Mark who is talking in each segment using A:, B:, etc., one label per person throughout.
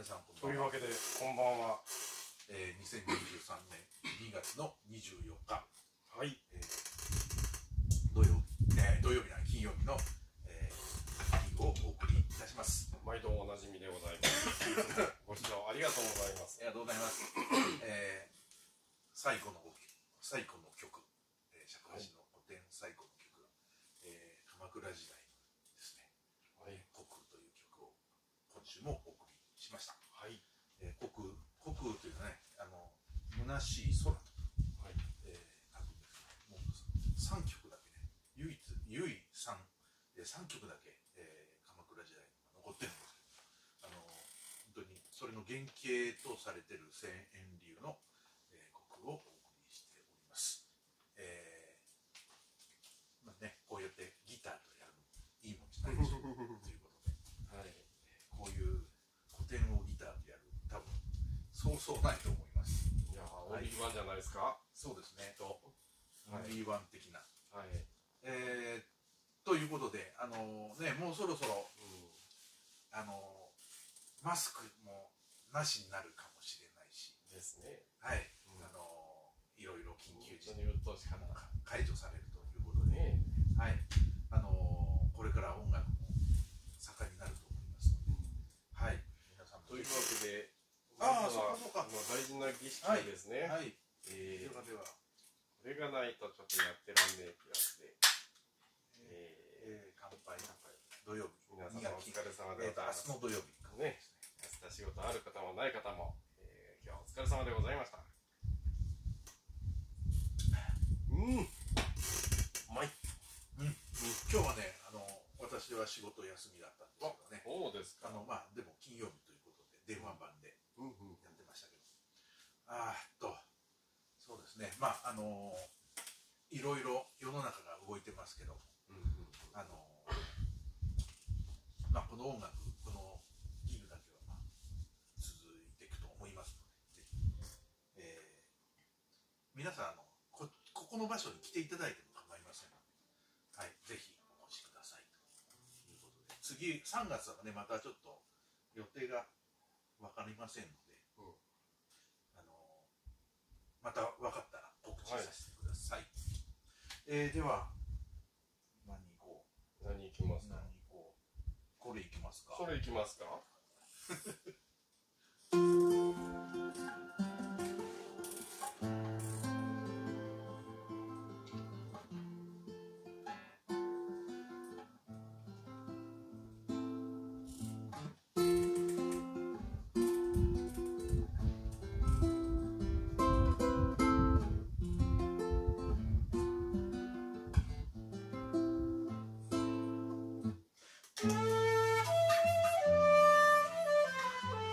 A: 皆さんこん
B: と
A: ばんは。
B: いうわけでこんばんは。
A: 2023年2月の24日、
B: はい。
A: 土曜日な金曜日の、日をお送りいたします。
B: 毎度おなじみでございます。ご視聴ありがとうございます。
A: ありがとうございます。最後の曲、尺八の古典最後の曲、鎌倉時代ですね。国空という曲を今週もお送りしました。
B: はい。
A: 国空というのはね、虚しい空と、
B: はい。
A: 書くんですけど、もう3曲だけね、唯3曲だけ、鎌倉時代に残ってるんですけど、本当にそれの原型とされている千円流の、国空をお送りしております。まあね、こうやってギターとやるのいいもんじゃないでしょうということで、はい、こういう古典をギターとやる、多分そうそうないと思います。
B: いやー、オンリーワンじゃないですか。
A: そうですね。オ
B: はい、
A: ンリーワン的な。
B: はい。
A: ということで、ね、もうそろそろ、マスクもなしになるかもしれないし。
B: ですね。
A: はい。いろいろ緊急時に
B: うっとうしかな
A: 解除されるということで、
B: ね、
A: はい。これから音楽も盛んになると思いますので、はい。皆さん
B: というわけで、
A: そうか。
B: 大事な儀式ですね。
A: はい。
B: では、
A: こ
B: れがないとちょっとやってらんねえ気がして。
A: 乾杯。土曜日。
B: 皆様お疲れ様でございます。
A: 明日の土曜日。
B: ね。明日仕事ある方もない方も、今日はお疲れ様でございました。うまい。
A: 今日はね、私は仕事休みだったんですけどね。
B: そうですか。
A: まあ、でも金曜日ということで、電話番でやってましたけど。そうですね。まあ、いろいろ世の中が動いてますけど、まあ、この音楽、このギルだけは、まあ、続いていくと思いますので、ぜひ、皆さん、ここの場所に来ていただいても構いませんので、はい、ぜひお越しくださいということで、次、3月はね、またちょっと予定が分かりませんので、また分かったら告知させてください。では、何行こう。
B: 何行きますか。
A: これ行きますか。
B: それ行きますか。
A: 「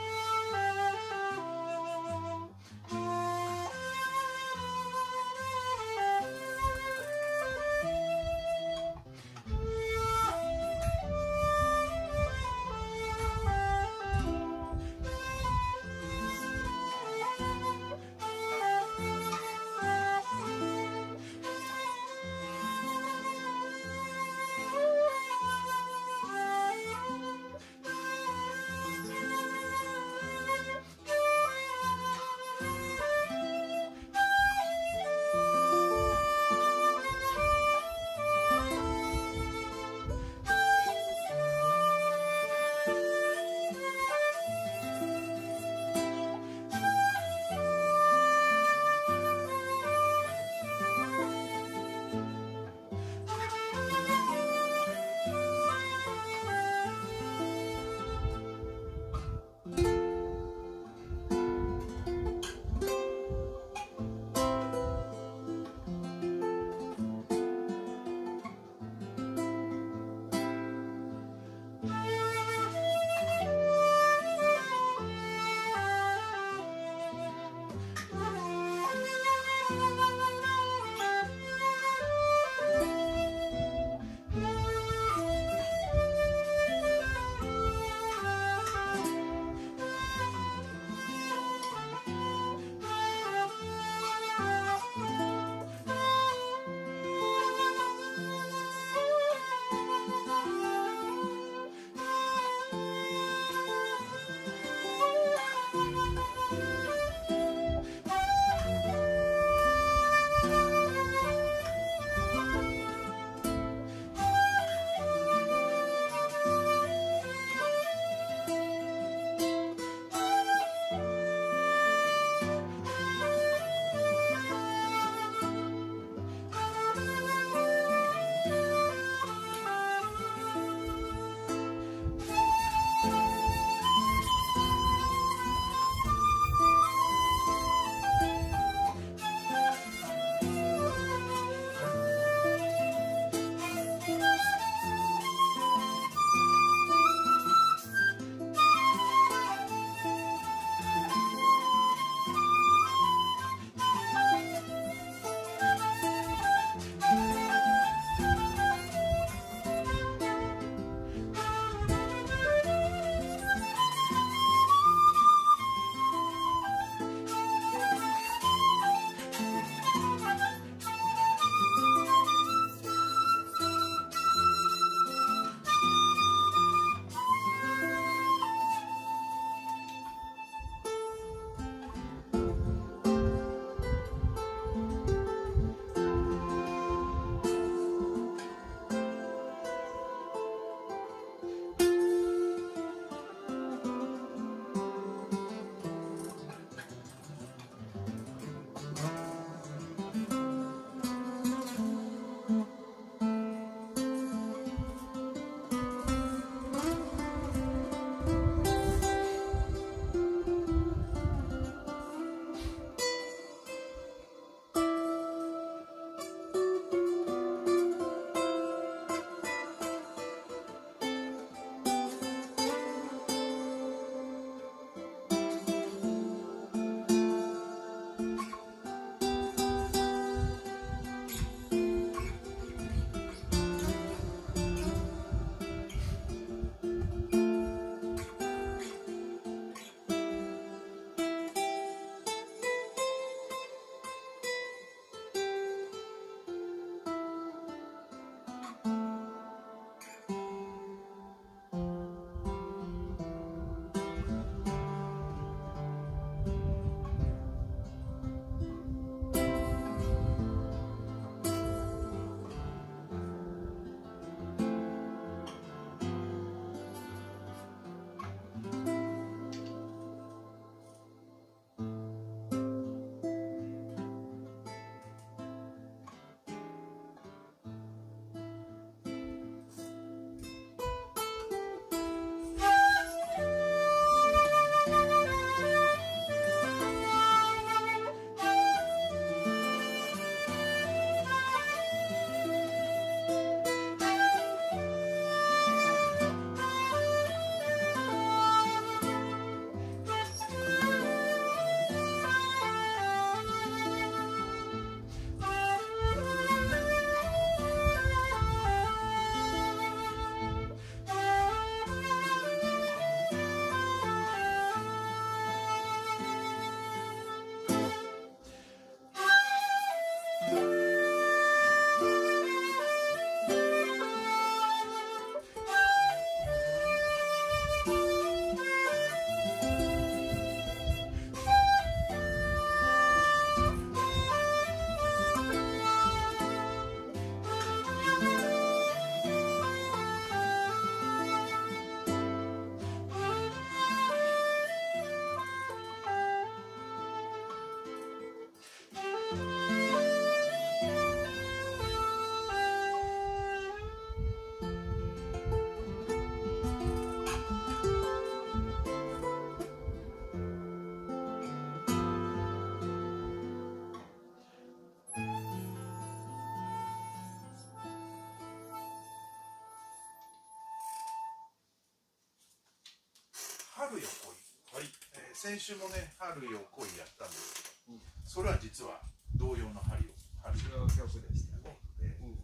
A: 春よ来い、
B: はい。
A: 先週もね春よ来いやったんですけど、
C: うん
A: それは実は同様の春よ春
C: 違
A: よ
C: う曲でしたね。
A: で、
C: うん。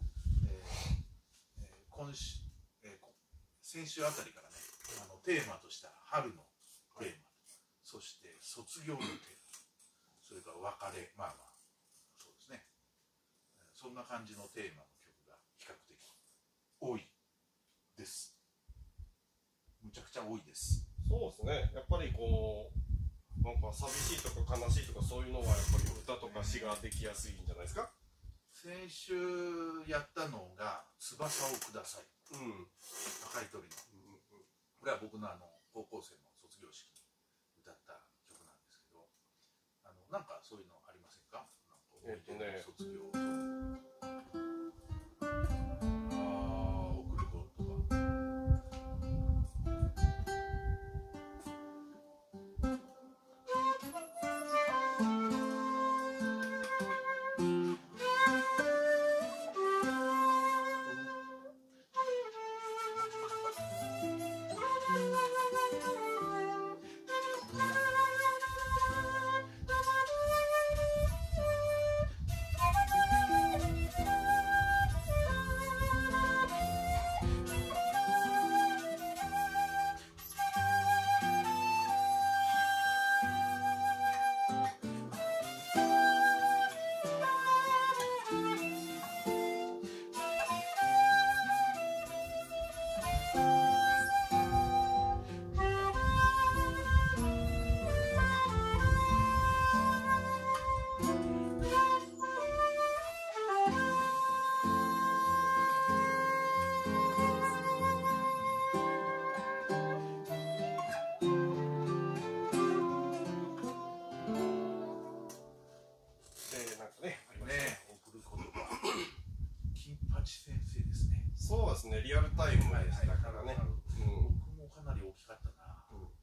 A: 今週、先週あたりからねテーマとした春のテーマ、そして卒業のテーマ、それから別れ、まあまあそうですね、そんな感じのテーマの曲が比較的多いです。むちゃくちゃ多いです。
B: そうですね。やっぱりこう、なんか寂しいとか悲しいとかそういうのはやっぱり歌とか詩ができやすいんじゃないですか。
A: 先週やったのが翼をください、
B: うん。
A: 赤い鳥の、これは僕の高校生の卒業式に歌った曲なんですけど、なんかそういうのありませんか？卒業ソング、送る子とか。
B: そうですね、リアルタイムでしたからね。
A: 僕もかなり大きかったな。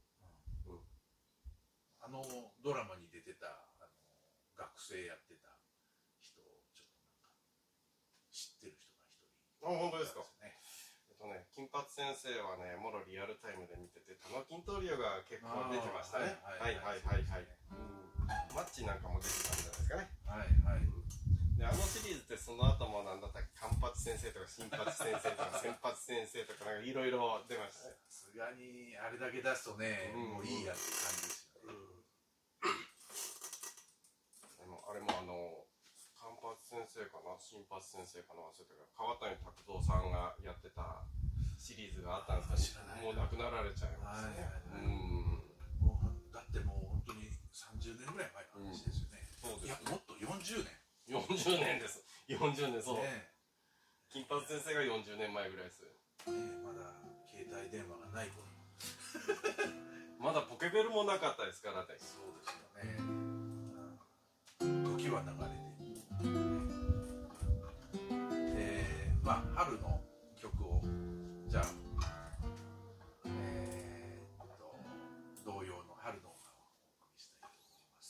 A: ドラマに出てた学生やってた人をちょっとなんか知ってる人が一人。
B: あ、本当ですか。金髪先生はね、もろリアルタイムで見てて、田野金闘竜が結構出てましたね。はいはいはいはい。マッチなんかも出てたんじゃないですかね。
A: はいはい。
B: で、シリーズってその後もなんだったっけ、カンパチ先生とか新八先生とか先発先生とかなんかいろいろ出ましたね。
A: さすがにあれだけ出すとね、もういいやって感じですよね。
B: あれもカンパチ先生かな、新八先生かな忘れたけど、川谷拓三さんがやってたシリーズがあったんですけど、もう亡くなられちゃいましたね。
A: だってもう本当に30年ぐらい前の話ですよね。いや、もっと40年。
B: 40年です。40年、そう。金髪先生が40年前ぐらいです。
A: まだ携帯電話がない頃。
B: まだポケベルもなかったですからね。
A: そうですよね。時は流れて。まあ、春の曲を、じゃあ、同様の春の歌をお送りしたいと思います。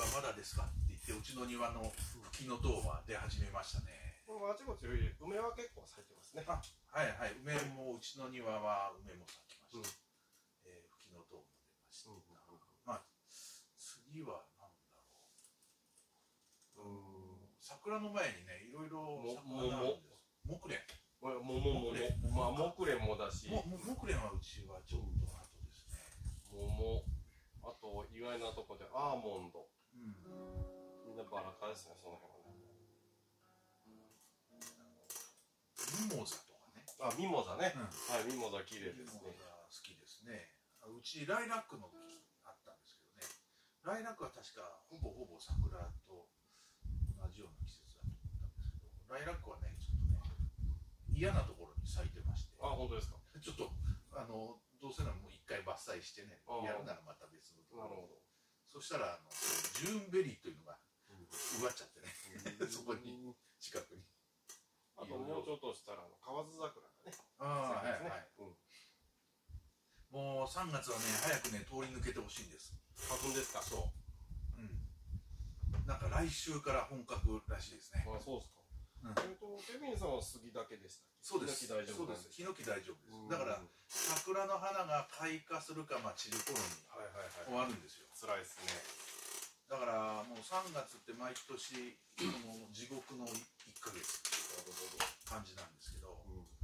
A: はまだですかって言って、うちの庭のフキノトウは出始めましたね。
B: あちこち梅は結構咲いてますね。
A: はいはい、梅もうちの庭は梅も咲きました。フキノトウも出ました。まあ次は何だろう。桜の前にね、いろいろ桜があるんです。木蓮。まあ木蓮もだし。木蓮はうちはちょっと後ですね。
B: 桃。あと意外なとこでアーモンド。みんなバラ科ですね、その辺はね。
A: ミモザとかね。
B: ミモザね。はい、ミモザ綺麗ですね。
A: ミモザ好きですね。うちライラックの木あったんですけどね。ライラックは確かほぼ桜と同じような季節だと思ったんですけど、ライラックはね、ちょっとね、嫌なところに咲いてまして。
B: 本当ですか。
A: ちょっとどうせならもう一回伐採してね、やるならまた別のところ。なるほど。そしたらジューンベリーというのが奪っちゃってね、そこに近くに。
B: あともうちょっとしたら河津桜がね。
A: はいはい。もう3月はね、早くね、通り抜けてほしいんです。
B: 花粉ですか。
A: そう。なんか来週から本格らしいですね。
B: そうですか。ケビンさんは杉だけでしたっけ。
A: そうです。ヒノキ大丈夫です。だから桜の花が開花するか散る頃に終わるんですよ。
B: 辛いですね。
A: だからもう3月って毎年この地獄の1ヶ月感じなんですけど、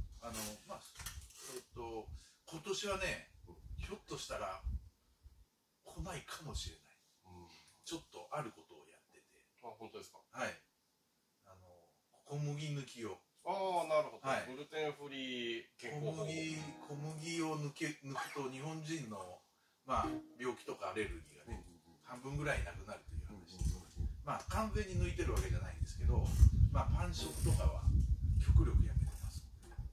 A: 今年はね、ひょっとしたら来ないかもしれない。ちょっとあることをやってて。
B: 本当ですか。
A: はい。小麦抜きを。
B: なるほど。グルテンフリー健康法。
A: 小麦を抜くと日本人の病気とかアレルギーがね、半分ぐらいなくなるという話です。完全に抜いてるわけじゃないんですけど、パン食とかは極力やめてます。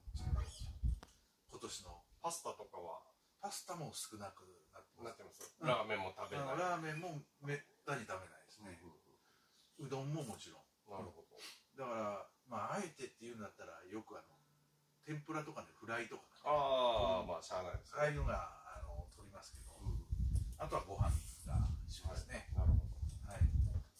A: 今年の
B: パスタとかは。
A: パスタも少なくなってます。
B: ラーメンも食べない。
A: ラーメンもめったに食べないですね。うどんももちろん。
B: なるほど。
A: だからあえてっていうんだったらよく天ぷらとかね、フライとかね、
B: しゃあないです。
A: ああいうのが取りますけど、あとはご飯がしますね。
B: なるほど。
A: はい。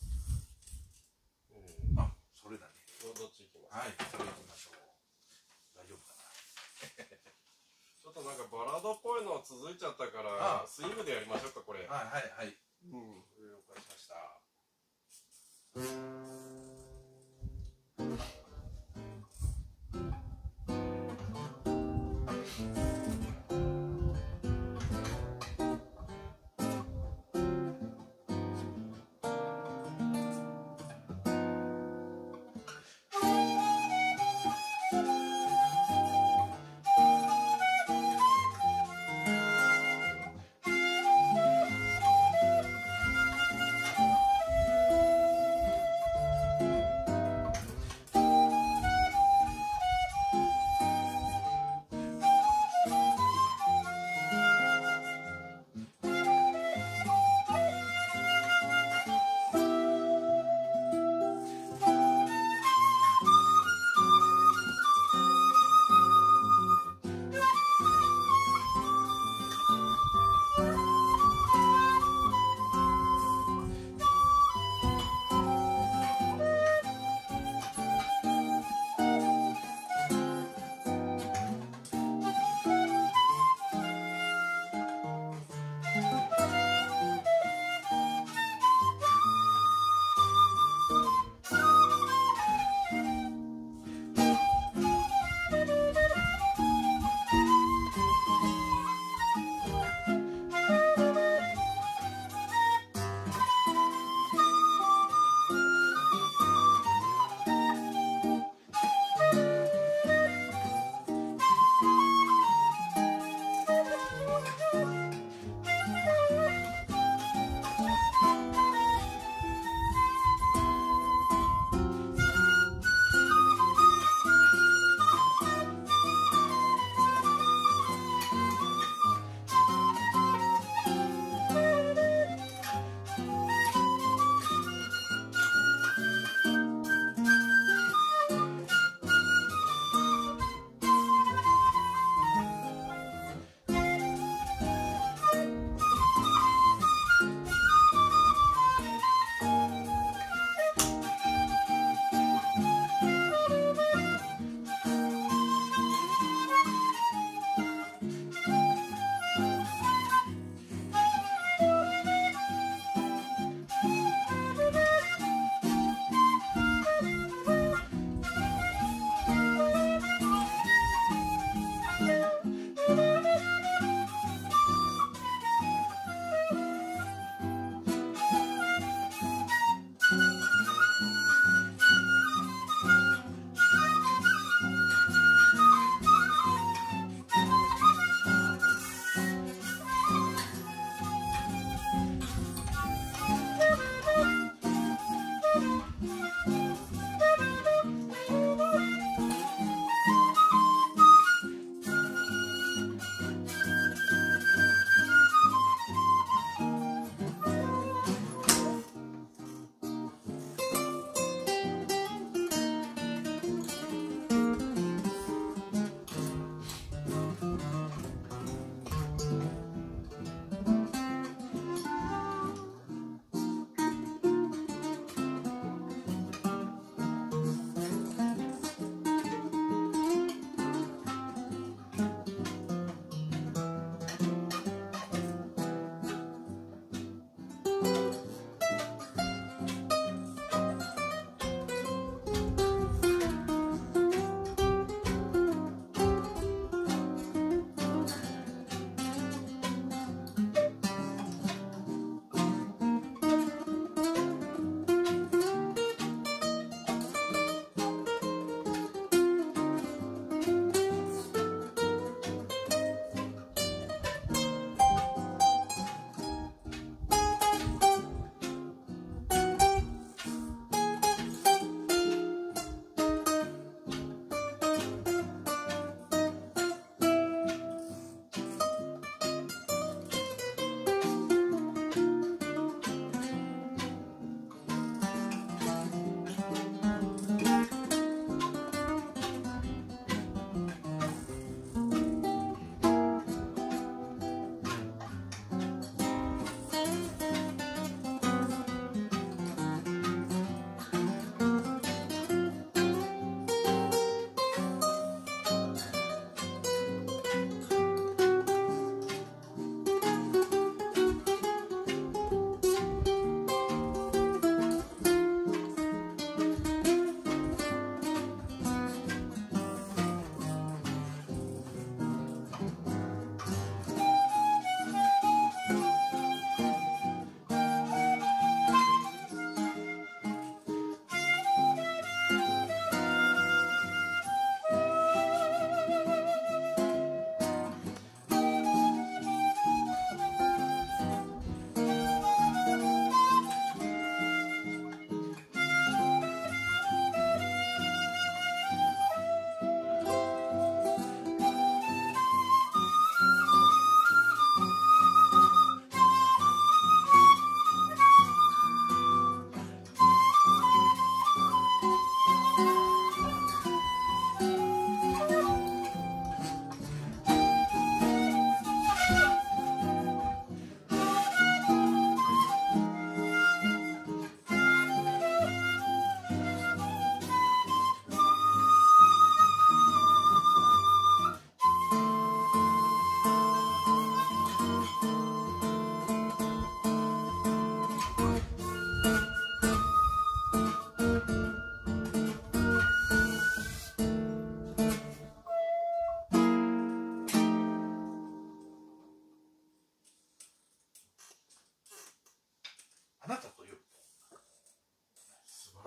A: それだね。
B: どっち行きますか。
A: はい、それ行きましょう。大丈夫かな。
B: ちょっとなんかバラードっぽいの続いちゃったからスイングでやりましょうか、これ。
A: はい。了解しました。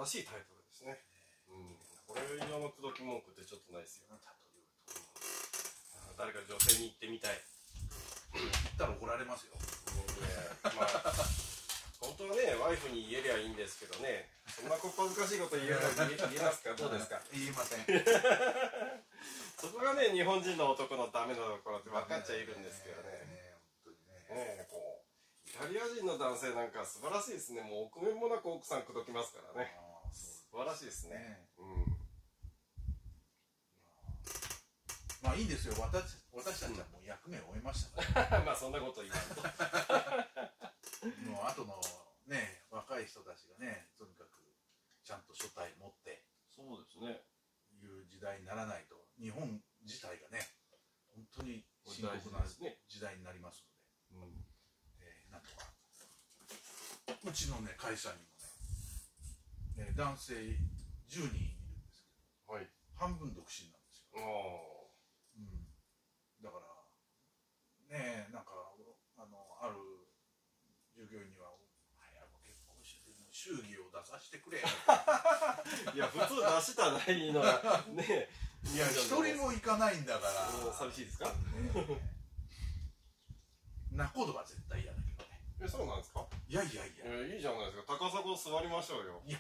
B: らしいタイトルですね。これ以上の口説き文句ってちょっとないですよ。誰か女性に言ってみたい。
A: 言ったら怒られますよ。
B: まあ本当はね、ワイフに言えりゃいいんですけどね、そんなこっぱずかしいこと言えますか？どうですか？
A: 言いません。
B: そこがね、日本人の男のダメなところって分かっちゃいるんですけどね。
A: 本当にね。
B: イタリア人の男性なんか素晴らしいですね。もう臆面もなく奥さん口説きますからね。素晴らしいですね。
A: まあいいんですよ。私たちはもう役目を終えましたから。
B: まあそんなこと言わんと。
A: もう後のね、若い人たちがね、とにかくちゃんと書体持って
B: そうですね。
A: いう時代にならないと、日本自体がね、本当に深刻な時代になりますので、なんとかうちのね会社にもね、男性10人いるんですけど、半分独身なんですよ。だからね、なんかある従業員には早く結婚して祝儀を出させてくれ。
B: いや普通出したらいいのがね。
A: いや一人も行かないんだから。
B: 寂しいですか？
A: 仲人は絶対嫌だけどね。
B: そうなんですか？
A: いやいやいや。
B: いいじゃないですか。高砂座りましょうよ。
A: いや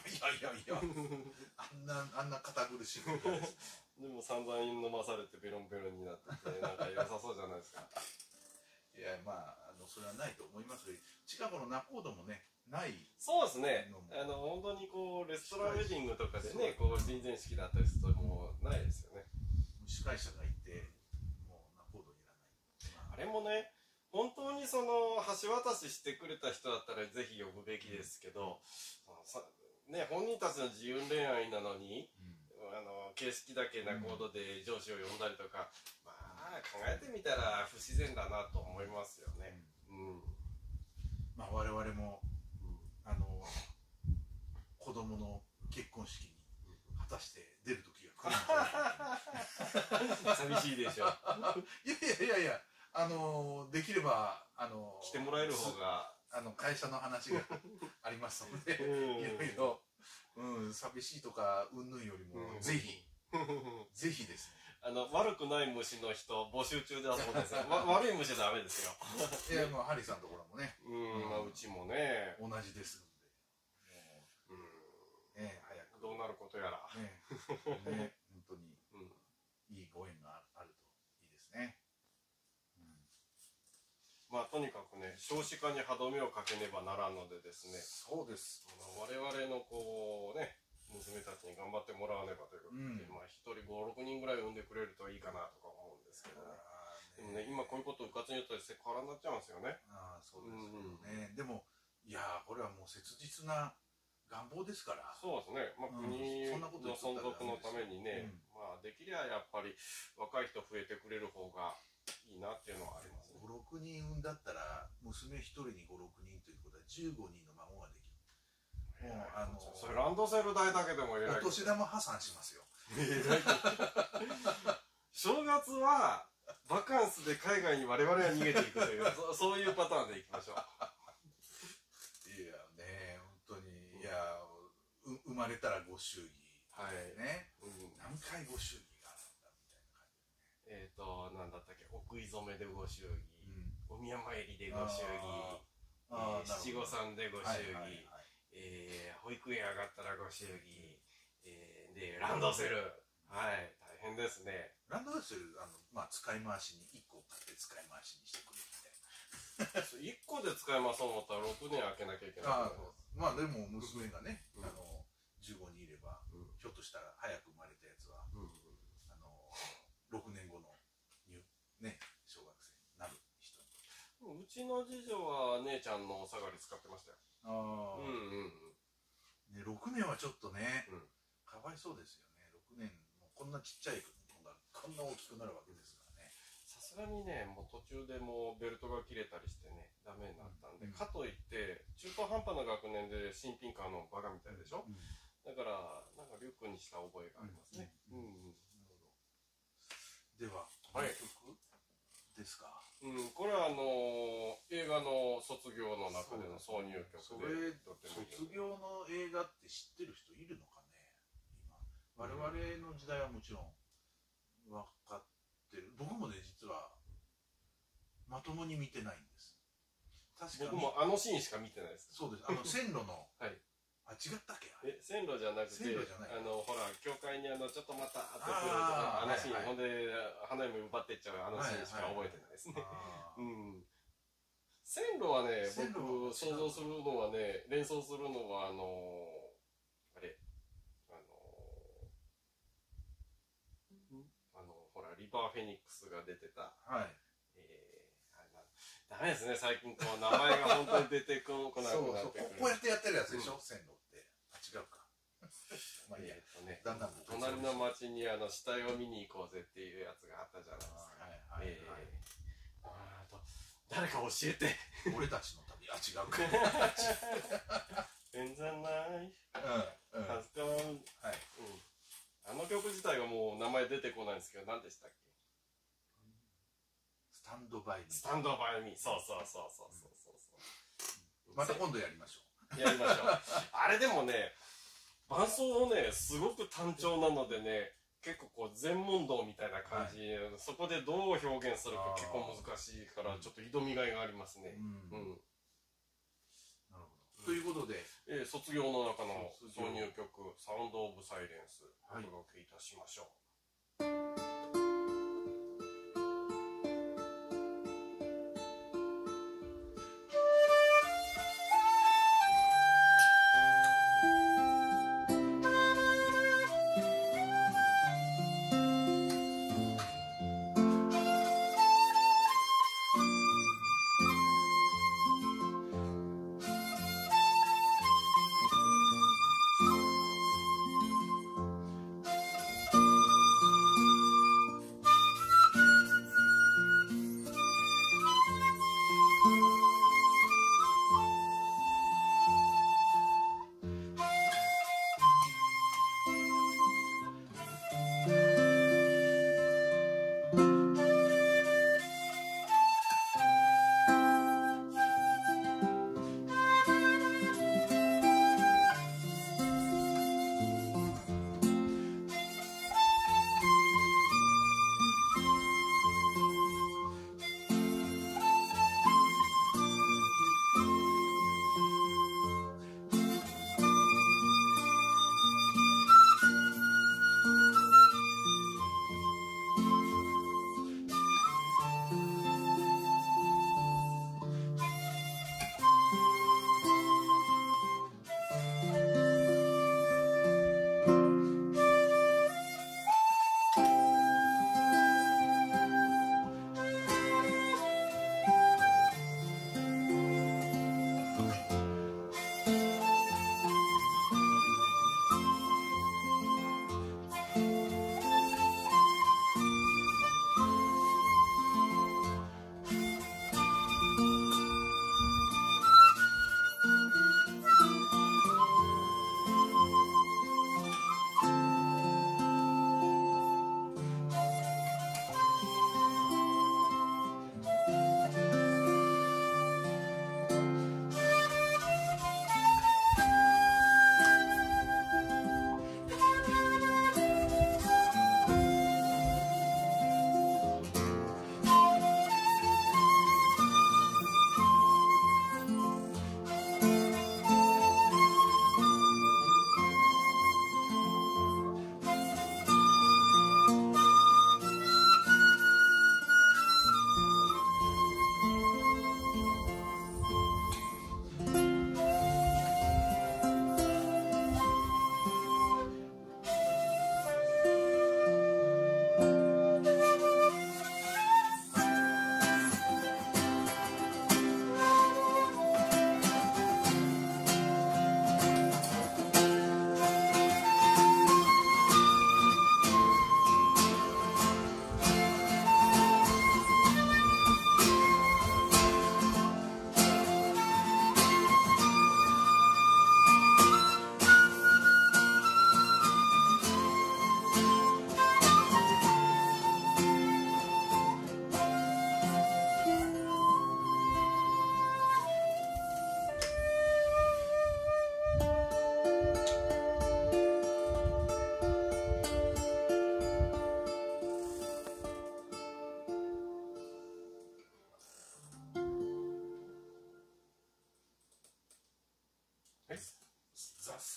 A: あんな堅苦しいことです。
B: でも散々飲まされてベロンベロンになっててなんか良さそうじゃないですか。
A: いやまあそれはないと思いますけど、近くの仲人もねない。
B: そうですね。本当にレストランウェディングとかでね、人前式だったりするともうないですよね。
A: 司会者がいてもう仲人いらない。
B: あれもね、本当に橋渡ししてくれた人だったらぜひ呼ぶべきですけど、ね、本人たちの自由恋愛なのに、形式だけ仲人で上司を呼んだりとか、まあ考えてみたら不自然だなと思いますよね。
A: まあ我々も子供の結婚式に果たして出る時が来るんじゃないか。
B: 寂しいでしょ。
A: いやできれば
B: 来てもらえる方が
A: 会社の話がありますので、いろいろ寂しいとかうんぬんよりもぜひですね。
B: 悪くない虫の人募集中だそうです。悪い虫はダメですよ。
A: いやもうハリーさんのところもね、
B: うちもね
A: 同じですので、早く
B: どうなることやら
A: ね、本当にいいご縁があるといいですね。
B: まあとにかくね、少子化に歯止めをかけねばならんのでですね。
A: そうです。
B: 我々の娘たちに頑張ってもらわねばということで、まあ一人5、6人ぐらい産んでくれるといいかなとか思うんですけどね。でもね、今こういうことうかつに言ったらセクハラになっちゃうんですよね。
A: そうですね。でもいやこれはもう切実な願望ですから。
B: そうですね。まあ国の存続のためにね、まあできりゃやっぱり若い人増えてくれる方がいいなっていうのはありますね。
A: 5、6人産んだったら娘1人に5、6人ということは15人の孫ができる。
B: それランドセル代だけでも
A: お年玉破産しますよ。
B: 正月はバカンスで海外に我々は逃げていくというそういうパターンでいきましょう。
A: いやね、本当に生まれたらご祝儀ね、何回ご祝儀があるんだみたいな感じでね。
B: なんだったっけ、お食い初めでご祝儀、お宮参りでご祝儀、七五三でご祝儀、保育園上がったらご祝儀、でランドセル、大変ですね。
A: ランドセル使い回しに1個買って使い回しにしてくれみたいな。
B: 1個で使い回そう思ったら6年開けなきゃいけない。
A: まあでも娘がね、15人いれば、ひょっとしたら早く生まれたやつは、6年後の小学生になる人。
B: うちの次女は姉ちゃんのお下がり使ってましたよ。
A: 6年はちょっとね、かわいそうですよね。6年もこんなちっちゃいのがこんな大きくなるわけですからね。
B: さすがにね、もう途中でもうベルトが切れたりしてね、ダメになったんで、かといって中途半端な学年で新品買うのバカみたいでしょ。だからなんかリュックにした覚えがありますね。
A: ではこの曲ですか。
B: これは映画の卒業の中での挿入曲で。
A: それ卒業の映画って知ってる人いるの？ 我々の時代はもちろん分かってる。僕もね実はまともに見てないんです。
B: 確かに僕もあのシーンしか見てないです。
A: そうです。線路のはい。あ、違ったっけ？
B: 線路じゃなくて、ほら教会にちょっとまたってくるあのシーン、ほんで花嫁奪ってっちゃうあのシーンしか覚えてないですね。線路はね、僕想像するのはね、連想するのはあれほらリバーフェニックスが出てた、はい。ダメですね、最近こう名前が本当に出てこなくなってくる。
A: こうやってやってるやつでしょ、線路って。違うか。
B: まあいいや、だんだん隣の町に死体を見に行こうぜっていうやつがあったじゃないですか。誰か教えて。
A: 俺たちの旅。あ、違うか。
B: 演算ない。恥ずかしい。はい。あの曲自体がもう名前出てこないんですけど、何でしたっけ？
A: スタンドバイミー。
B: スタンドバイミー。そう。
A: また今度やりましょ
B: う。やりましょう。あれでもね、伴奏をね、すごく単調なのでね、結構こう全問答みたいな感じ、そこでどう表現するか結構難しいから、ちょっと挑みがいがありますね。なる
A: ほど。ということで、
B: 卒業の中の挿入曲、サウンド・オブ・サイレンス、お届けいたしましょう。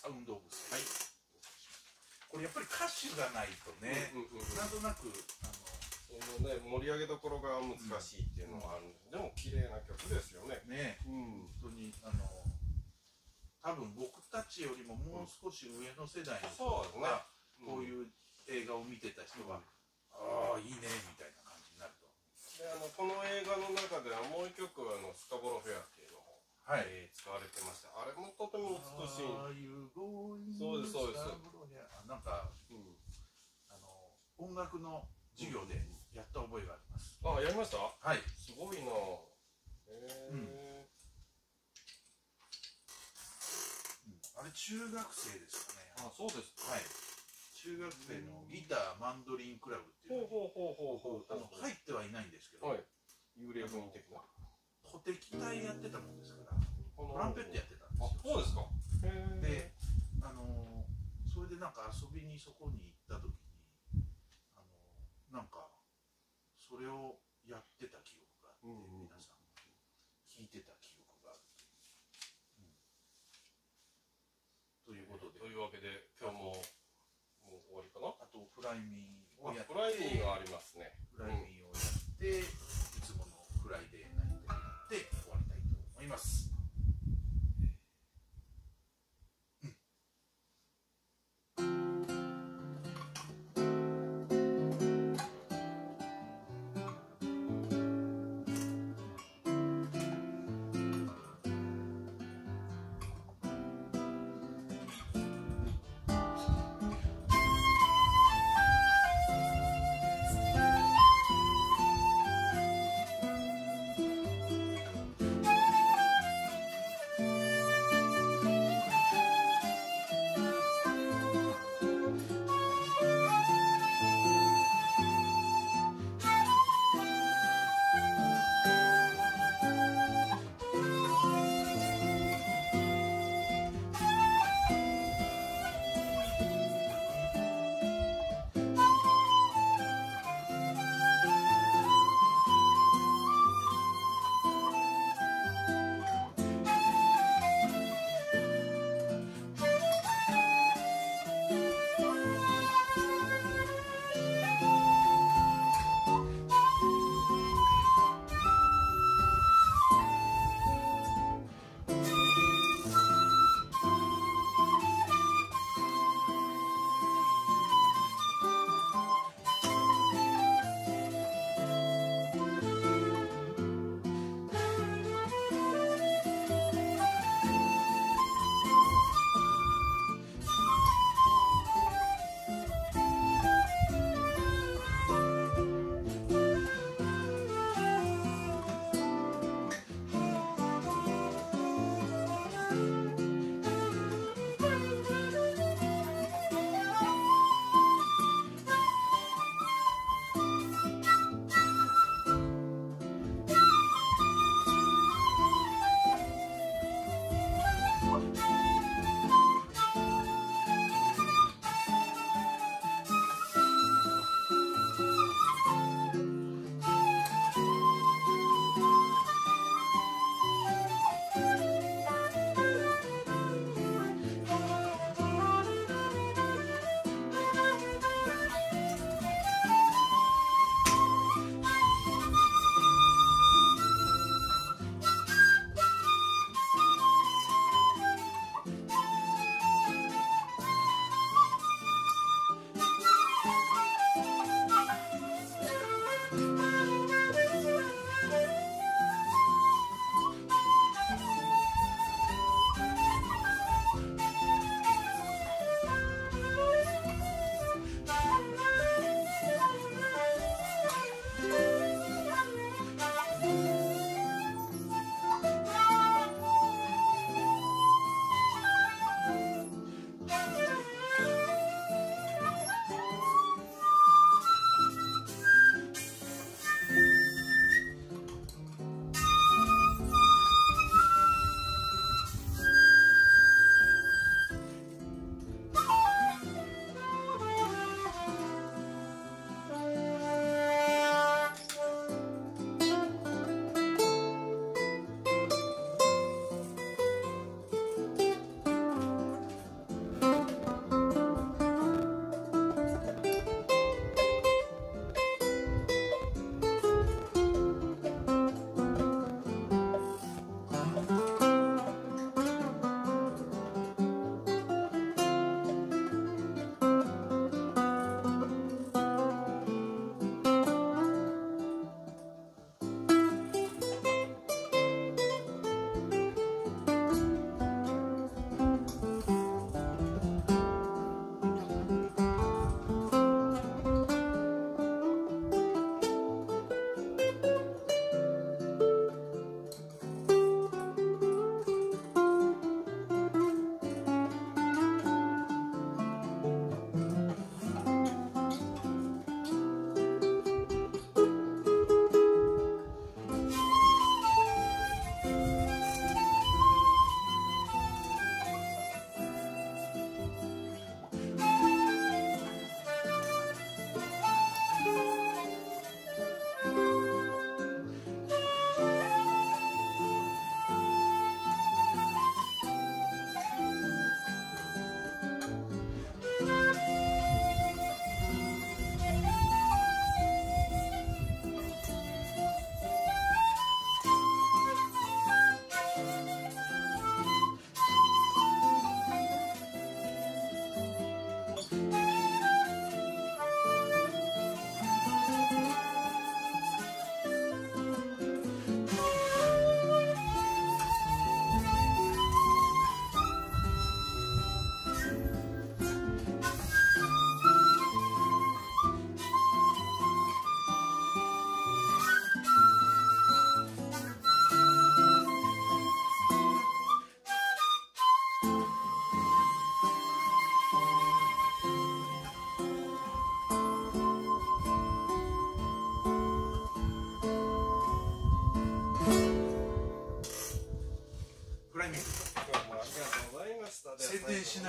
A: サウンドオブス。はい。これやっぱり歌詞がないとね、なんとなく
B: そのね、盛り上げどころが難しいっていうのがあるんで、でも綺麗な曲ですよね。
A: ね、本当に多分僕たちよりももう少し上の世代の人がこういう映画を見てた人は、ああいいねみたいな感じになると。
B: でこの映画の中ではもう一曲スカボロフェアっていうのも、使われてました。あれもとても美しい。そうですそうです。
A: なんか、音楽の授業でやった覚えがあります。
B: あ、やりました？
A: はい。
B: すごいな。
A: あれ中学生ですかね。
B: あ、そうですか。
A: はい。中学生のギターマンドリンクラブっていう入ってはいないんですけど、
B: 幽霊部員的な
A: 鼓笛隊やってたもんですから、トランペットやってたんですよ。
B: そうですか。
A: で、それでなんか遊びにそこに行った時になんかそれをやってた記憶があって、皆さん聞いてた記憶があるということで、
B: というわけで今日も終わりかな。
A: あとフライミーをやって、
B: フライミーがありますね。
A: フライミーをやっていつものフライデーナイトで終わりたいと思います。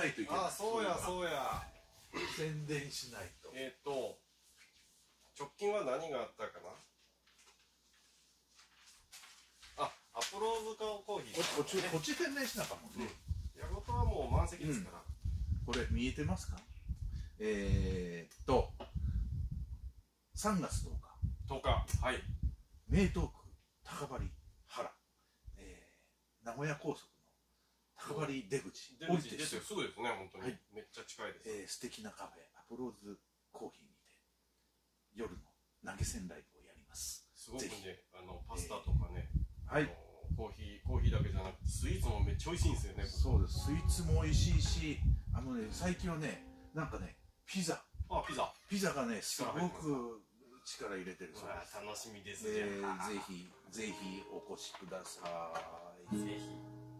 A: ないといけない。
B: あ、そうやそうや。
A: 宣伝しないと。
B: 直近は何があったかな。あ、アプローズコーヒー、
A: こっち宣伝しなかもね。
B: 矢事はもう満席ですから。
A: これ見えてますか。3月10日。
B: 10日。はい。
A: 名東区高張原、名古屋高速の高張出口
B: 降りてすぐですね、本当に、はい、めっちゃ近いです。
A: 素敵なカフェアプローズコーヒーにて夜の投げ銭ライブをやります。
B: すごくね、パスタとかね、
A: はい、
B: コーヒーだけじゃなくてスイーツもめっちゃ美味しいんですよね。
A: そうです。スイーツも美味しいし、最近はね、なんかね、ピザがね、すごく力入れてるそうです。
B: 楽しみです。
A: ぜひお越しください。
B: ぜひ。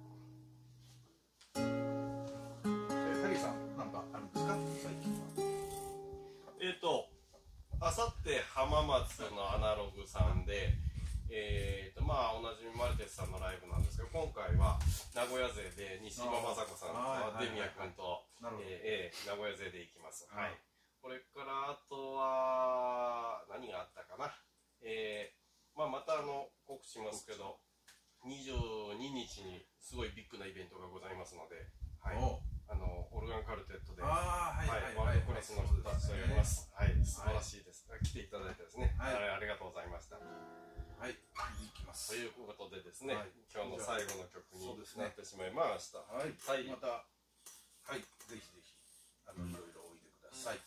A: タリさん、なんかあるんですか、最近は。
B: あさって浜松のアナログさんで、まあおなじみマルテスさんのライブなんですけど、今回は名古屋勢で西島雅子さんとデミヤ君と名古屋勢で行きます。はい。これからあとは何があったかな。また告知しますけど、22日にすごいビッグなイベントがございますので、はい。オルガンカルテットで、ワールドクラスの人たちとやります。はい、素晴らしいです。来ていただいてですね、ありがとうございました。
A: はい、行きます。
B: ということでですね、今日の最後の曲になってしまいました。
A: はい、また、はい、ぜひいろいろおいでください。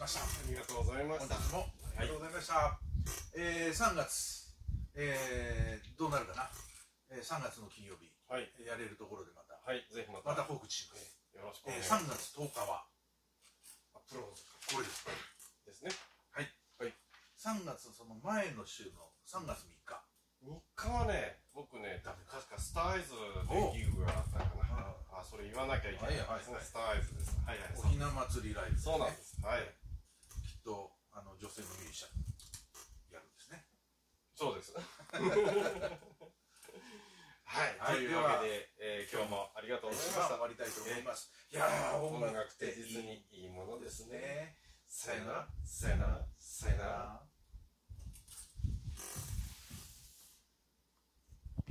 A: ました。
B: ありがとうございました。
A: 本日もありがとうございました。3月、どうなるかな。3月の金曜日、やれるところでまた、
B: ぜひま
A: た報告します。
B: よろしくお願いします。
A: 3月10日は
B: アップロード
A: これです。
B: ですね。
A: はい。3月その前の週の3月3日。
B: 3日はね、僕ね、確かスターアイズでギグがあったかな。あ、それ言わなきゃいけないですね。スターアイズです。
A: おひな祭りライブ。
B: そうなんです。
A: きっと女性のミュージシャンやるんですね。
B: そうです。というわけで、今日もありがとうございました。
A: 終わりたいと思います。いやー、音楽って
B: 実にいいものですね。
A: さよなら。
B: さよなら。さよなら。